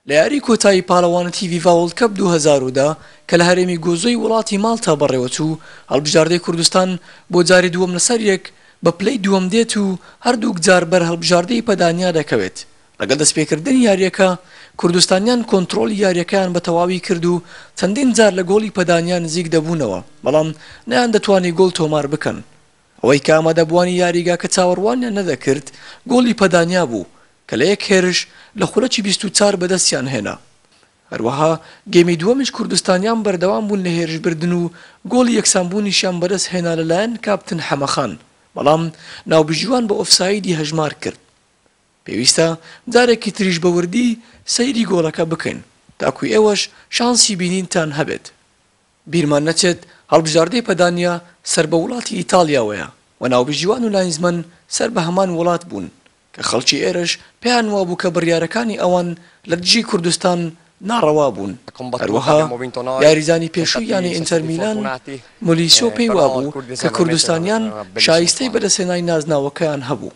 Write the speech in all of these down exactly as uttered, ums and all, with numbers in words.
لە یاری کۆتایی پاڵەوانەتی ڤیڤا وۆرڵد کەپ دوو هەزار و دە کە لە هەرێمی گۆزۆی وڵاتی ماڵتا بەڕێوەچوو هەڵبژاردەی کوردستان بۆ جاری دووەم لەسەر یەک بە پلەی دووەم دێت و هەردووک جار بەر هەڵبژاردەی پەدانیا دەکەوێت. لەگەڵ دەستپێکردنی یاریەکە کوردستانیان کۆنتڕۆلی یاریەکەیان بە تەواوی کرد و چەندین جار لە گۆڵی پەدانیا نزیک دەبوونەوە، بەڵام نەیان دەتوانی گۆڵ تۆمار بکەن. ئەوەی کە ئامادەبوانی یاریگا کە چاوەڕوانیان نەدەکرد گۆڵی پەدانیا بوو کە لە یەک هێرش لە خولەکی بیست و چوار بەدەستیان هێنا. هەروەها گێمی دووەمیش کوردستانیان بەردەوام بوون لە هێرشبردن و گۆڵی یەکسانبوونیشیان بەدەست هێنا لەلایەن کاپتن حەمەخان، بەڵام ناوبژیوان بە ئۆفسایدی هەژمار کرد. پێویستە جارێکی تریش بە وردی سەیری گۆڵەکە بکەین تاکوی ئێوەش شانسی بینینتان هەبێت. بیرمان نەچێت هەڵبژاردەی پەدانیا سەر بە وڵاتی ئیتالیاوەیە و ناوبژیوان و لاینزمەن سەر بە هەمان وڵات بوون کە خەڵکی ئێرش پێیان وا بوو کە بڕیارەکانی ئەوان لە دژی کوردستان ناڕەوا بوون. هەروەها یاریزانی پێشووی یانی ئینتەر میلان مۆلیسیۆ پێی وابوو کە کوردستانیان شایستەی بەدەستهێنانی نازناوەکەیان هەبوو،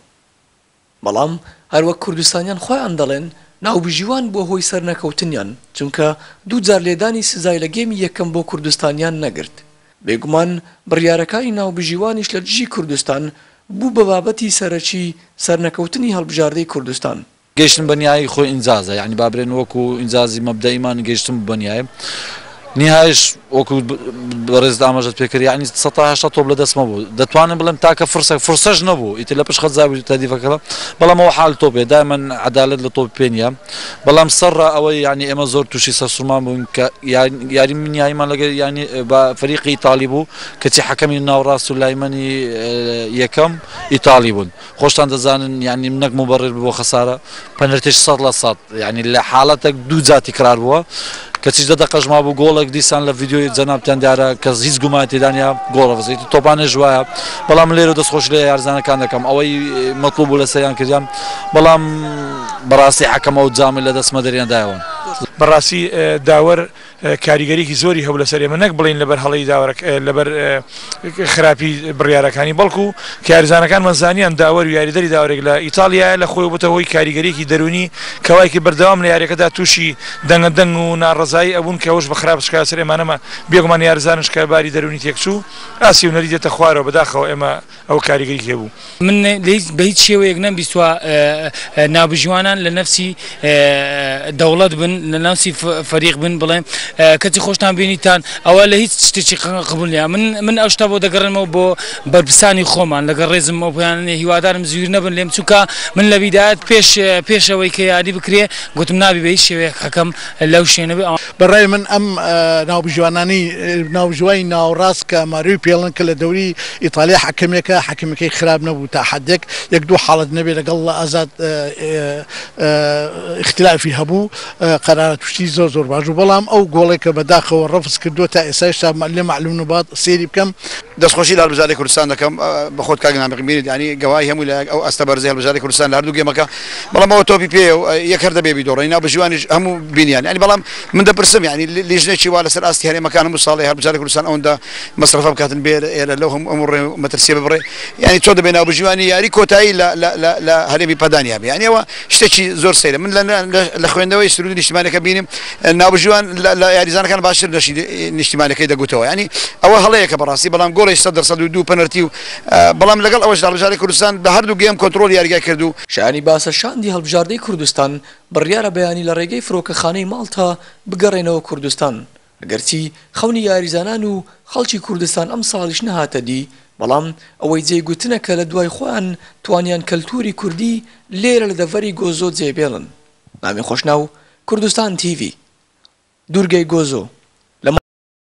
بەڵام هەروەک کوردستانیان خۆیان دەڵێن ناوبژیوان بۆ هۆی سەرنەکەوتنیان، چونکە دوو جار لێدانی سزای لە گێمی یەکەم بۆ کوردستانیان نەگرت. بێگومان بڕیارەکانی ناوبژیوانیش لە دژی کوردستان بوو بە بابەتی سەرەکی سەرنەکەوتنی هەڵبژاردەی کوردستان. گەیشتن بەنیایی خۆی ئینجازە، یعنی بابرێن وەکو ئینجازی مەبدەئیمان گەیشتن بەنیایە نهایش وەکو بەڕێز ئاماژەت پێکرد، یعنی سەد و هەشتا تۆپ لە دەستمە بوو. دەتوانم بڵێم تاکە فرسە فرسەش نەبوو، ئیتر لە پشت خەت زاوی تەدیفەکە، بەڵام ئەوە حال تۆپێ دایمەن عەدالەت لە تۆپ پێ نییە. بەڵام سەرڕە ئەوەی یعنی ئێمە زۆر تووشی سەرسوورمان بووین کە یاری منیاییمان لەگەڵ یعنی بە فەریقی ئیتالی بوو کەچی حەکەمی ناوڕاست و لایمەنی یەکەم ئیتالی بوون. خۆشتان دەزانن یعنی منەک مبەڕێر بووە خەسارە پەنەرتێش سەد لە سەد، یعنی لە حاڵەتێک دوو جاتی کرار بووە کەچیش دە دەقەژما بوو گۆڵێک دیسان لە ڤیدیۆی جەنابتان دیارە کەس هیچ گومانی تێدانیا گۆڵە بەزێت تۆپانێش وایە، بەڵام لێرە دەستخۆش لێ یارزانەکان دەکەم ئەوەی مەطلوب بوو لە سەریان کردیان، بەڵام بەڕاستی حەکەمە و جامی لە دەستمە دەریاندایەوە. بەڕاستی داوەر کاریگەریکی زۆری هەبوو لەسەر ئێمە، نەک بڵین لەبەر هەڵەی داوەرەک لەبەر خراپی بڕیارەکانی، بەڵکو کارزانەکانمان زانیان داوەر و یاریدەری داوەرێک لە ئیتالیایە لە خۆی بووتە هۆی کاریگەریەکی دەرونی کەوایکی بەردەوام لە یاریەکەدا تووشی دەنگە دەنگ و ناڕەزایی ئەبوون کە ئەوش بە خراپ شکا سەر ئێمانەمە بێگومان یارزانش کارباری دەرونی تێکچوو ئاسی و نەری دێتە خوارەوە بەداخەوە ئێمە ئەو کاریگەری هەبوو. من بە هیچ شێوەیەک نەمبیستوە ناوبژیوانان لە نەفسی دەوڵەت بن، لە ناوسی فەریق بن، بڵێم کەچی خۆشتان بینیتان ئەوە لە هیچ شتێکی قبول نییە. من من ئەو شتا بۆ دەگەڕێنەوە بۆ بەرپرسانی خۆمان لەگەڵ ڕێزم ئەو پێیانێ هیوادارم زویر نەبن لێم، چونکە من لە بیدایەت پێش پێشەوەی کە یاری بکرێ گوتم نابی بە هیچ شێوەیەک حەکەم لەو شوێنە بێ. بەڕای من ئەم ناوبژوانانی ناوژوای ناوڕاست کە ماروی پێڵن کە لە دەوری ئیتالیا حەکەمێکە حەکەمەکەی خراپ نەبوو تا حدێک یەک دوو حاڵەت نەبێت لەگەڵ ئازاد اختلافی هەبوو قەرارە توشتی زۆر زۆر باش و بەڵام ئەو گۆڵێکە بەداخەوە ڕەفز کردووە تا ئێستا لێ معلوم نەبات سێری بکەم. دەستخۆشی لە هەڵبژاردەی کوردستان دەکەم بە خۆت کاگنامەقی بینیت، ینی گەوای هەمووی لە ئەو ئەستە بەرزەی هەڵبژاردەی کوردستان لە هەردوو گێمەکە، بەڵام ئەوە تۆپی پێ و یەک هەر دەبێ بیدۆڕی ناوبژیوانیش هەموو بینیان، ینی بەڵام من دەپرسم ینی لیژنێکی وا لەسەر ئاستی هەرێمەکان هەموو ساڵی هەڵبژاردەی کوردستان ئەوەندە مەسرەفە بکاتن بێ ئێرە لەو هەموو ڕێ مەترسیە ببڕێ، ینی تۆ دەبێ ناوبژیوانی یاری کۆتایی لە هەرێمی پەدانیا بێ، ینی ئەوە شتێکی زۆر سەیرە. من لە خوێندنەوەی سرودی نیشتیمانیەکە بینیم ناوبژیوان لە یاریزانەکان باشتر نیشتیمانەکەی دەگوتەوە، ینی ئەوە هەڵەیەکە بەڕاستی، بەڵام گۆڵی سەد دەرسەد و دوو پەنەرتی و بەڵام لەگەڵ ئەوەش هەڵبژاردەی کوردستان بە هەردوو گێم کۆنتڕۆلی یاریگای کردو. شایانی باسە شاندی هەڵبژاردەی کوردستان بڕیارە بەیانی لە ڕێگەی فرۆکەخانەی ماڵتا بگەڕێنەوە کوردستان، ئەگەرچی خەونی یاریزانان و خەڵکی کوردستان ئەم ساڵیش نەهاتە دی، بەڵام ئەوەی جێگوتنە کە لە دوای خۆیان توانیان کەلتوری کوردی لێرە لە دەڤەری گۆزۆ جێبێڵن. نامی خۆشناو کوردستان تیڤی، دوورگەی گۆزۆ.